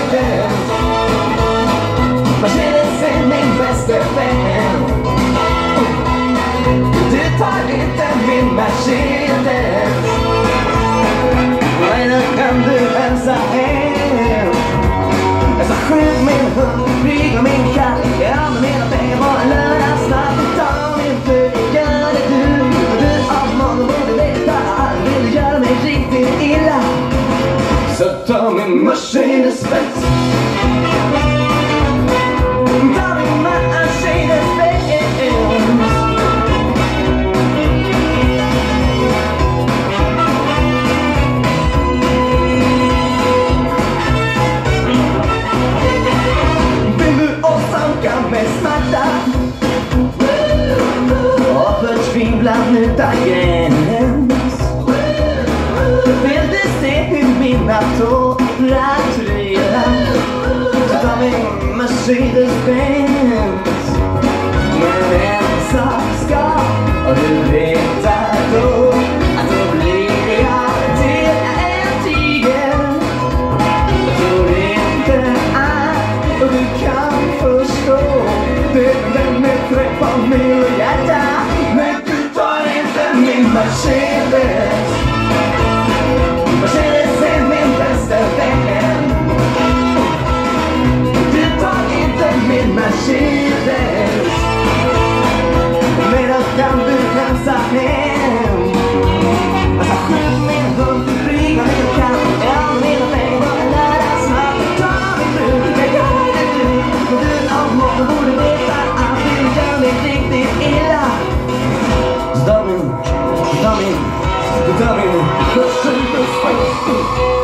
Mercedes. Mercedes är min bästa vän. Du tar inte min Mercedes. Nej, då kan du hälsa hem. Jag sa skjut min hund, flyg och min katt. Ja, men mina pengar var en lördagsnatt. Du tar min flyg, gör det du. Och du av morgon borde veta att vill du göra mig riktigt illa, så ta min Mercedes-Benz. Ta min Mercedes-Benz. Vill du åsamka mig smärta och förtvivlan utan gräns? Vill du se hur mina tårar trillar, så ta min Mercedes-Benz. Men en sak ska du veta då, att då blir jag till en tiger. Jag tror inte att du kan förstå det, men med träffar min hjärta. Men du tar inte min Mercedes. Mercedes är min bästa vän. Du tar inte min Mercedes. Men då kan du hälsa hem. Alltså skjut min hund, flyg och min katt. Ja, mina pengar var en lördagsnatt. Ta min brud, jag gör det du. Och du av morgon borde veta att du gör mig riktigt illa. Så ta min Mercedes-Benz.